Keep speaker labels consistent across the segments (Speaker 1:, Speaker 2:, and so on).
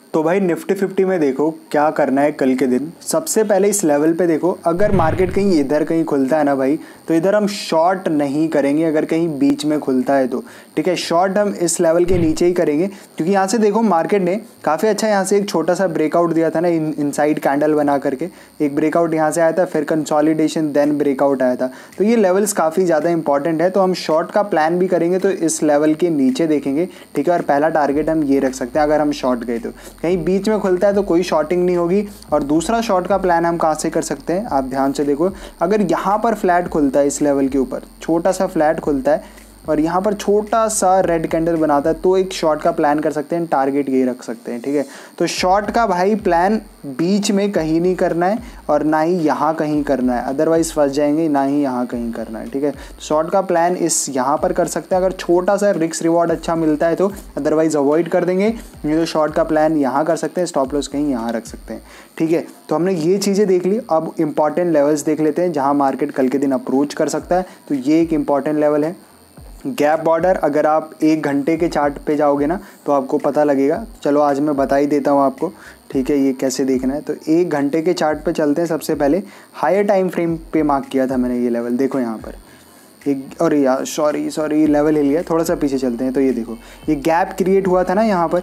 Speaker 1: तो भाई निफ्टी 50 में देखो क्या करना है कल के दिन। सबसे पहले इस लेवल पे देखो, अगर मार्केट कहीं इधर कहीं खुलता है ना भाई, तो इधर हम शॉर्ट नहीं करेंगे। अगर कहीं बीच में खुलता है तो ठीक है, शॉर्ट हम इस लेवल के नीचे ही करेंगे, क्योंकि यहाँ से देखो मार्केट ने काफ़ी अच्छा यहाँ से एक छोटा सा ब्रेकआउट दिया था ना, इनसाइड कैंडल बना करके एक ब्रेकआउट यहाँ से आया था, फिर कंसोलिडेशन देन ब्रेकआउट आया था। तो ये लेवल्स काफ़ी ज़्यादा इंपॉर्टेंट है, तो हम शॉर्ट का प्लान भी करेंगे तो इस लेवल के नीचे देखेंगे, ठीक है। और पहला टारगेट हम ये रख सकते हैं अगर हम शॉर्ट गए तो। कहीं बीच में खुलता है तो कोई शॉर्टिंग नहीं होगी। और दूसरा शॉर्ट का प्लान हम कहाँ से कर सकते हैं, आप ध्यान से देखो, अगर यहाँ पर फ्लैट खुलता है इस लेवल के ऊपर, छोटा सा फ्लैट खुलता है और यहाँ पर छोटा सा रेड कैंडल बनाता है, तो एक शॉर्ट का प्लान कर सकते हैं, टारगेट ये रख सकते हैं, ठीक है। तो शॉर्ट का भाई प्लान बीच में कहीं नहीं करना है और ना ही यहाँ कहीं करना है, अदरवाइज फंस जाएंगे, ना ही यहाँ कहीं करना है, ठीक है। शॉर्ट का प्लान इस यहाँ पर कर सकते हैं, अगर छोटा सा रिस्क रिवॉर्ड अच्छा मिलता है तो, अदरवाइज अवॉइड कर देंगे। ये तो शॉर्ट का प्लान यहाँ कर सकते हैं, स्टॉप लॉस कहीं यहाँ रख सकते हैं, ठीक है। तो हमने ये चीज़ें देख ली। अब इंपॉर्टेंट लेवल्स देख लेते हैं जहाँ मार्केट कल के दिन अप्रोच कर सकता है। तो ये एक इंपॉर्टेंट लेवल है गैप बॉर्डर। अगर आप 1 घंटे के चार्ट पे जाओगे ना तो आपको पता लगेगा। चलो आज मैं बता ही देता हूँ आपको, ठीक है, ये कैसे देखना है। तो 1 घंटे के चार्ट पे चलते हैं। सबसे पहले हायर टाइम फ्रेम पे मार्क किया था मैंने ये लेवल, देखो यहाँ पर एक, और यार सॉरी लेवल हिल गया, थोड़ा सा पीछे चलते हैं। तो ये देखो, ये गैप क्रिएट हुआ था ना यहाँ पर,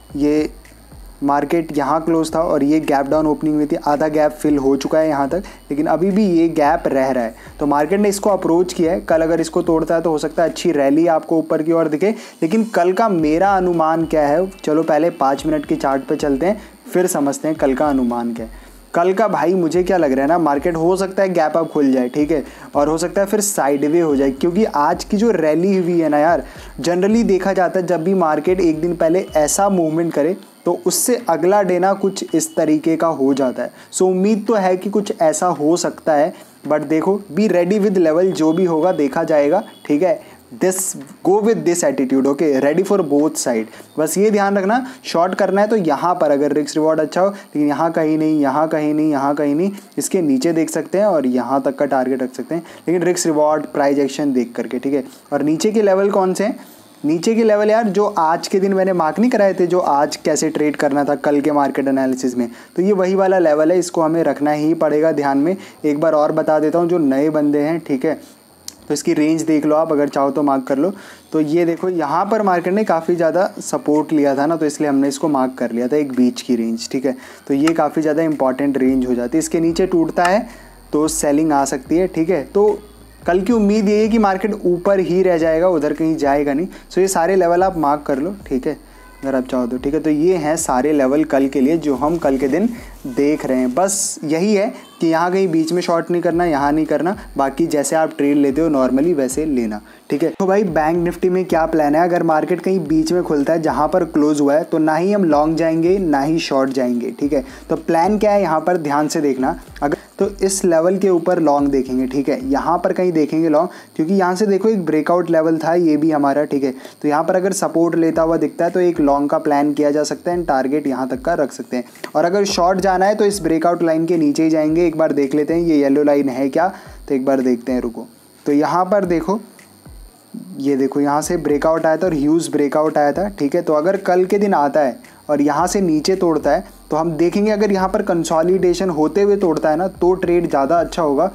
Speaker 1: ये मार्केट यहाँ क्लोज था और ये गैप डाउन ओपनिंग हुई थी, आधा गैप फिल हो चुका है यहाँ तक, लेकिन अभी भी ये गैप रह रहा है। तो मार्केट ने इसको अप्रोच किया है। कल अगर इसको तोड़ता है तो हो सकता है अच्छी रैली आपको ऊपर की ओर दिखे, लेकिन कल का मेरा अनुमान क्या है, चलो पहले 5 मिनट के चार्ट पे चलते हैं, फिर समझते हैं कल का अनुमान क्या है। कल का भाई मुझे क्या लग रहा है ना, मार्केट हो सकता है गैप अप खुल जाए, ठीक है, और हो सकता है फिर साइडवे हो जाए, क्योंकि आज की जो रैली हुई है ना यार, जनरली देखा जाता है जब भी मार्केट एक दिन पहले ऐसा मूवमेंट करे तो उससे अगला डे ना कुछ इस तरीके का हो जाता है। सो उम्मीद तो है कि कुछ ऐसा हो सकता है, बट देखो, बी रेडी विद लेवल, जो भी होगा देखा जाएगा, ठीक है। Go with this attitude, okay, ready for both side. बस ये ध्यान रखना, शॉर्ट करना है तो यहाँ पर अगर रिस्क रिवॉर्ड अच्छा हो, लेकिन यहाँ कहीं नहीं, यहाँ कहीं नहीं, यहाँ कहीं नहीं, इसके नीचे देख सकते हैं और यहाँ तक का टारगेट रख सकते हैं, लेकिन रिस्क रिवॉर्ड प्राइस एक्शन देख करके, ठीक है। और नीचे के लेवल कौन से हैं, नीचे के लेवल यार जो आज के दिन मैंने मार्क नहीं कराए थे, जो आज कैसे ट्रेड करना था कल के मार्केट एनालिसिस में, तो ये वही वाला लेवल है, इसको हमें रखना ही पड़ेगा ध्यान में। एक बार और बता देता हूँ जो नए बंदे हैं, ठीक है, तो इसकी रेंज देख लो आप, अगर चाहो तो मार्क कर लो। तो ये देखो, यहाँ पर मार्केट ने काफ़ी ज़्यादा सपोर्ट लिया था ना, तो इसलिए हमने इसको मार्क कर लिया था, एक बीच की रेंज, ठीक है। तो ये काफ़ी ज़्यादा इंपॉर्टेंट रेंज हो जाती है, इसके नीचे टूटता है तो सेलिंग आ सकती है, ठीक है। तो कल की उम्मीद ये है कि मार्केट ऊपर ही रह जाएगा, उधर कहीं जाएगा नहीं। सो ये सारे लेवल आप मार्क कर लो, ठीक है, अगर आप चाहो तो, ठीक है। तो ये हैं सारे लेवल कल के लिए जो हम कल के दिन देख रहे हैं। बस यही है कि यहाँ कहीं बीच में शॉर्ट नहीं करना, यहाँ नहीं करना, बाकी जैसे आप ट्रेड लेते हो नॉर्मली वैसे लेना, ठीक है। तो भाई बैंक निफ्टी में क्या प्लान है, अगर मार्केट कहीं बीच में खुलता है जहाँ पर क्लोज हुआ है, तो ना ही हम लॉन्ग जाएंगे ना ही शॉर्ट जाएंगे, ठीक है। तो प्लान क्या है यहाँ पर ध्यान से देखना, अगर तो इस लेवल के ऊपर लॉन्ग देखेंगे, ठीक है, यहाँ पर कहीं देखेंगे लॉन्ग, क्योंकि यहाँ से देखो एक ब्रेकआउट लेवल था ये भी हमारा, ठीक है। तो यहाँ पर अगर सपोर्ट लेता हुआ दिखता है तो एक लॉन्ग का प्लान किया जा सकता है, टारगेट यहाँ तक का रख सकते हैं। और अगर शॉर्ट जाना है तो इस ब्रेकआउट लाइन के नीचे ही जाएंगे। एक बार देख लेते हैं ये येलो लाइन है क्या, तो एक बार देखते हैं, रुको। तो यहाँ पर देखो, ये देखो यहाँ से ब्रेकआउट आया था और ह्यूज ब्रेकआउट आया था, ठीक है। तो अगर कल के दिन आता है और यहाँ से नीचे तोड़ता है तो हम देखेंगे, अगर यहाँ पर कंसोलिडेशन होते हुए तोड़ता है ना तो ट्रेड ज़्यादा अच्छा होगा,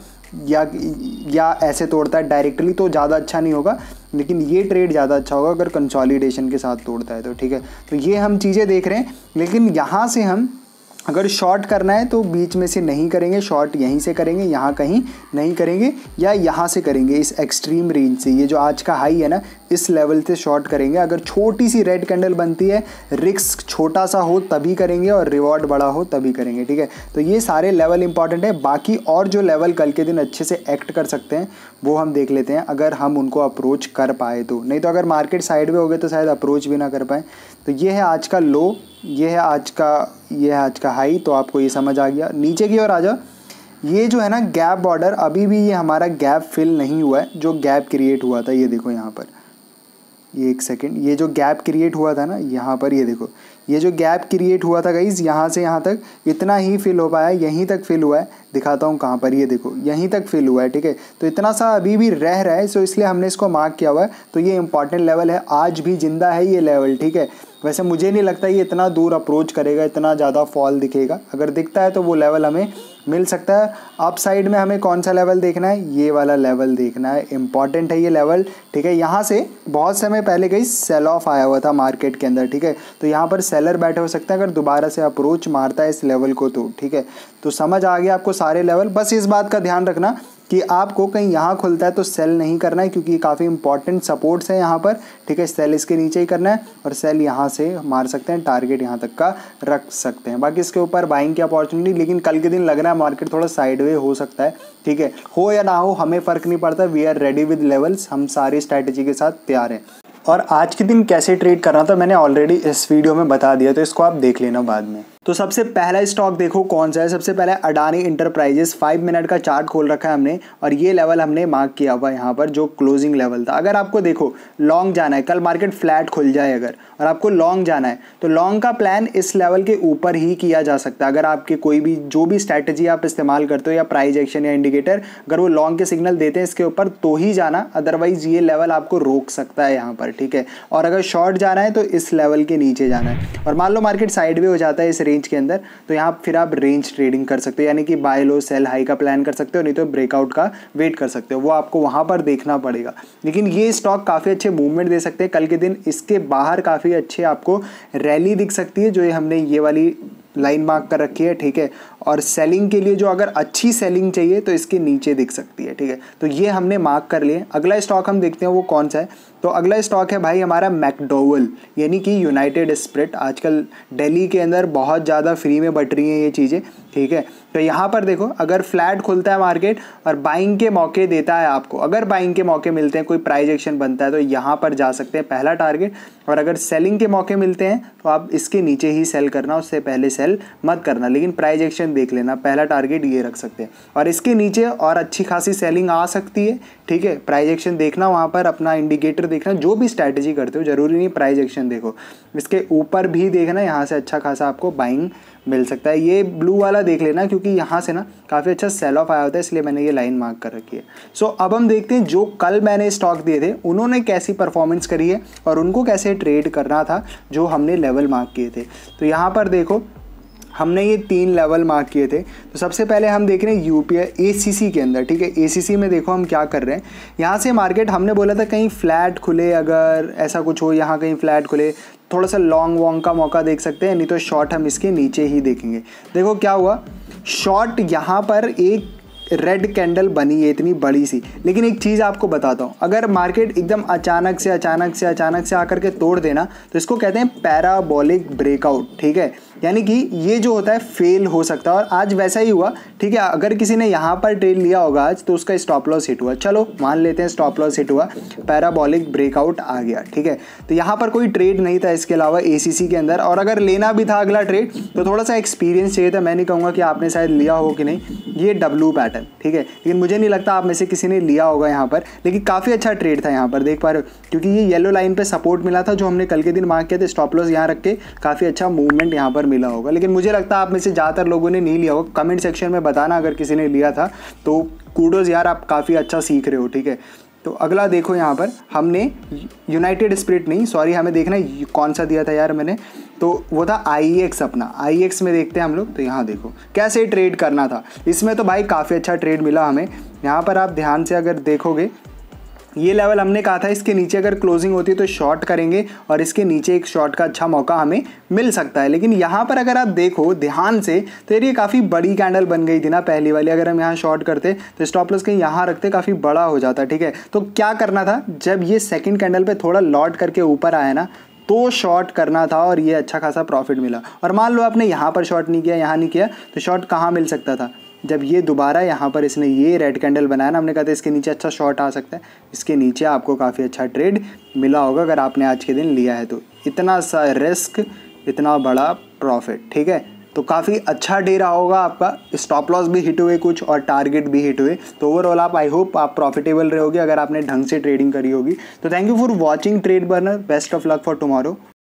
Speaker 1: या ऐसे तोड़ता है डायरेक्टली तो ज़्यादा अच्छा नहीं होगा, लेकिन ये ट्रेड ज़्यादा अच्छा होगा अगर कंसोलिडेशन के साथ तोड़ता है तो, ठीक है। तो ये हम चीज़ें देख रहे हैं, लेकिन यहाँ से हम अगर शॉर्ट करना है तो बीच में से नहीं करेंगे, शॉर्ट यहीं से करेंगे, यहाँ कहीं नहीं करेंगे, या यहाँ से करेंगे इस एक्सट्रीम रेंज से, ये जो आज का हाई है ना, इस लेवल से शॉर्ट करेंगे। अगर छोटी सी रेड कैंडल बनती है, रिस्क छोटा सा हो तभी करेंगे और रिवॉर्ड बड़ा हो तभी करेंगे, ठीक है। तो ये सारे लेवल इंपॉर्टेंट है। बाकी और जो लेवल कल के दिन अच्छे से एक्ट कर सकते हैं वो हम देख लेते हैं, अगर हम उनको अप्रोच कर पाए तो, नहीं तो अगर मार्केट साइड में हो गए तो शायद अप्रोच भी ना कर पाए। तो ये है आज का लो, ये है आज का हाई, तो आपको ये समझ आ गया। नीचे की ओर आ जाओ, ये जो है ना गैप बॉर्डर, अभी भी ये हमारा गैप फिल नहीं हुआ है, जो गैप क्रिएट हुआ था, ये देखो यहाँ पर, ये एक सेकेंड, ये जो गैप क्रिएट हुआ था ना यहाँ पर, ये देखो, ये जो गैप क्रिएट हुआ था गाइस, यहाँ से यहाँ तक इतना ही फिल हो पाया, यहीं तक फिल हुआ है, दिखाता हूँ कहाँ पर, ये देखो यहीं तक फिल हुआ है, ठीक है। तो इतना सा अभी भी रह रहा है, सो इसलिए हमने इसको मार्क किया हुआ है। तो ये इंपॉर्टेंट लेवल है, आज भी जिंदा है ये लेवल, ठीक है। वैसे मुझे नहीं लगता ये इतना दूर अप्रोच करेगा, इतना ज़्यादा फॉल दिखेगा। अगर दिखता है तो वो लेवल हमें मिल सकता है। अप साइड में हमें कौन सा लेवल देखना है, ये वाला लेवल देखना है, इंपॉर्टेंट है ये लेवल, ठीक है। यहाँ से बहुत समय पहले कहीं सेल ऑफ आया हुआ था मार्केट के अंदर, ठीक है। तो यहाँ पर सेलर बैठे हो सकते हैं अगर दोबारा से अप्रोच मारता है इस लेवल को तो, ठीक है। तो समझ आ गया आपको सारे लेवल। बस इस बात का ध्यान रखना कि आपको कहीं यहाँ खुलता है तो सेल नहीं करना है, क्योंकि काफ़ी इंपॉर्टेंट सपोर्ट्स हैं यहाँ पर, ठीक है। सेल इसके नीचे ही करना है और सेल यहाँ से मार सकते हैं, टारगेट यहाँ तक का रख सकते हैं। बाकी इसके ऊपर बाइंग की अपॉर्चुनिटी, लेकिन कल के दिन लग रहा है मार्केट थोड़ा साइडवे हो सकता है, ठीक है। हो या ना हो हमें फ़र्क नहीं पड़ता, we are ready with levels, हम सारी स्ट्रैटेजी के साथ तैयार हैं। और आज के दिन कैसे ट्रेड करना था मैंने ऑलरेडी इस वीडियो में बता दिया, तो इसको आप देख लेना बाद में। तो सबसे पहला स्टॉक देखो कौन सा है। सबसे पहले अडानी इंटरप्राइजेस, 5 मिनट का चार्ट खोल रखा है हमने और ये लेवल हमने मार्क किया हुआ है यहाँ पर, जो क्लोजिंग लेवल था। अगर आपको देखो लॉन्ग जाना है, कल मार्केट फ्लैट खुल जाए अगर, और आपको लॉन्ग जाना है तो लॉन्ग का प्लान इस लेवल के ऊपर ही किया जा सकता है। अगर आपके कोई भी जो भी स्ट्रैटेजी आप इस्तेमाल करते हो या प्राइस एक्शन या इंडिकेटर, अगर वो लॉन्ग के सिग्नल देते हैं इसके ऊपर तो ही जाना, अदरवाइज ये लेवल आपको रोक सकता है यहाँ पर, ठीक है। और अगर शॉर्ट जाना है तो इस लेवल के नीचे जाना है। और मान लो मार्केट साइडवे हो जाता है इस रेंज के अंदर, तो यहाँ फिर आप रेंज ट्रेडिंग कर सकते हो, यानी कि बाय लो सेल हाई का प्लान कर सकते हो, नहीं तो ब्रेकआउट का वेट कर सकते हो, वो आपको वहाँ पर देखना पड़ेगा। लेकिन ये स्टॉक काफ़ी अच्छे मूवमेंट दे सकते हैं कल के दिन। इसके बाहर काफ़ी अच्छे आपको रैली दिख सकती है, जो हमने ये वाली लाइन मार्क कर रखी है, ठीक है। और सेलिंग के लिए जो अगर अच्छी सेलिंग चाहिए तो इसके नीचे दिख सकती है, ठीक है। तो ये हमने मार्क कर लिए। अगला स्टॉक हम देखते हैं वो कौन सा है। तो अगला स्टॉक है भाई हमारा मैकडॉवेल, यानी कि यूनाइटेड स्पिरिट। आजकल दिल्ली के अंदर बहुत ज़्यादा फ्री में बट रही हैं ये चीज़ें, ठीक है। तो यहाँ पर देखो अगर फ्लैट खुलता है मार्केट और बाइंग के मौके देता है आपको, अगर बाइंग के मौके मिलते हैं, कोई प्राइस एक्शन बनता है तो यहाँ पर जा सकते हैं पहला टारगेट। और अगर सेलिंग के मौके मिलते हैं तो आप इसके नीचे ही सेल करना, उससे पहले सेल मत करना, लेकिन प्राइस एक्शन देख लेना, पहला टारगेट ये रख सकते हैं। और इसके नीचे और अच्छी खासी सेलिंग आ सकती है, ठीक है। प्राइस एक्शन देखना, वहाँ पर अपना इंडिकेटर देखना, जो भी स्ट्रैटेजी करते हो जरूरी नहीं प्राइस एक्शन देखो, इसके ऊपर भी देखना, यहाँ से अच्छा खासा आपको बाइंग मिल सकता है। ये ब्लू वाला देख लेना, क्योंकि यहाँ से ना काफ़ी अच्छा सेल ऑफ आया होता है, इसलिए मैंने ये लाइन मार्क कर रखी है। सो अब हम देखते हैं जो कल मैंने स्टॉक दिए थे उन्होंने कैसी परफॉर्मेंस करी है और उनको कैसे ट्रेड करना था जो हमने लेवल मार्क किए थे। तो यहाँ पर देखो हमने ये 3 लेवल मार्क किए थे। तो सबसे पहले हम देख रहे हैं यूपीआई एसीसी के अंदर, ठीक है। एसीसी में देखो हम क्या कर रहे हैं, यहाँ से मार्केट हमने बोला था कहीं फ्लैट खुले, अगर ऐसा कुछ हो यहाँ कहीं फ्लैट खुले, थोड़ा सा लॉन्ग वॉन्ग का मौका देख सकते हैं, नहीं तो शॉर्ट हम इसके नीचे ही देखेंगे। देखो क्या हुआ, शॉर्ट यहाँ पर एक रेड कैंडल बनी है इतनी बड़ी सी। लेकिन एक चीज़ आपको बताता हूँ, अगर मार्केट एकदम अचानक से आकर के तोड़ देना तो इसको कहते हैं पैराबोलिक ब्रेकआउट, ठीक है। यानी कि ये जो होता है फेल हो सकता है, और आज वैसा ही हुआ, ठीक है। अगर किसी ने यहाँ पर ट्रेड लिया होगा आज तो उसका स्टॉप लॉस हिट हुआ, चलो मान लेते हैं स्टॉप लॉस हिट हुआ, पैराबोलिक ब्रेकआउट आ गया, ठीक है। तो यहाँ पर कोई ट्रेड नहीं था इसके अलावा एसीसी के अंदर, और अगर लेना भी था अगला ट्रेड तो थोड़ा सा एक्सपीरियंस चाहिए था। मैं नहीं कहूँगा कि आपने शायद लिया हो कि नहीं, ये डब्ल्यू पैटर्न, ठीक है। लेकिन मुझे नहीं लगता आप में से किसी ने लिया होगा यहाँ पर, लेकिन काफ़ी अच्छा ट्रेड था यहाँ पर, देख पा रहे हो, क्योंकि ये येलो लाइन पे सपोर्ट मिला था जो हमने कल के दिन मार्क किया था। स्टॉप लॉस यहाँ रख के काफ़ी अच्छा मूवमेंट यहाँ पर मिला होगा, लेकिन मुझे लगता है आप में से ज़्यादातर लोगों ने नहीं लिया होगा। कमेंट सेक्शन में बताना अगर किसी ने लिया था तो कूडोज यार, आप काफ़ी अच्छा सीख रहे हो, ठीक है। तो अगला देखो यहाँ पर हमने यूनाइटेड स्पिरिट नहीं, सॉरी, हमें देखना है कौन सा दिया था यार मैंने, तो वो था IEX अपना। IEX में देखते हैं हम लोग, तो यहाँ देखो कैसे ट्रेड करना था। इसमें तो भाई काफ़ी अच्छा ट्रेड मिला हमें। यहाँ पर आप ध्यान से अगर देखोगे, ये लेवल हमने कहा था इसके नीचे अगर क्लोजिंग होती है तो शॉर्ट करेंगे, और इसके नीचे एक शॉर्ट का अच्छा मौका हमें मिल सकता है। लेकिन यहाँ पर अगर आप देखो ध्यान से तो ये काफ़ी बड़ी कैंडल बन गई थी ना पहली वाली। अगर हम यहाँ शॉर्ट करते तो स्टॉप लॉस कहीं यहाँ रखते काफ़ी बड़ा हो जाता, ठीक है। तो क्या करना था, जब ये सेकेंड कैंडल पर थोड़ा लॉट करके ऊपर आया ना तो शॉर्ट करना था, और ये अच्छा खासा प्रॉफिट मिला। और मान लो आपने यहाँ पर शॉर्ट नहीं किया, यहाँ नहीं किया, तो शॉर्ट कहाँ मिल सकता था, जब ये दोबारा यहाँ पर इसने ये रेड कैंडल बनाया ना, हमने कहा था इसके नीचे अच्छा शॉर्ट आ सकता है, इसके नीचे आपको काफ़ी अच्छा ट्रेड मिला होगा अगर आपने आज के दिन लिया है तो। इतना सा रिस्क, इतना बड़ा प्रॉफिट, ठीक है। तो काफ़ी अच्छा डे रहा होगा आपका, स्टॉप लॉस भी हिट हुए कुछ और टारगेट भी हिट हुए। तो ओवरऑल आप, आई होप आप प्रॉफिटेबल रहोगे अगर आपने ढंग से ट्रेडिंग करी होगी। तो thank you for watching Trade Burner, best of luck for tomorrow.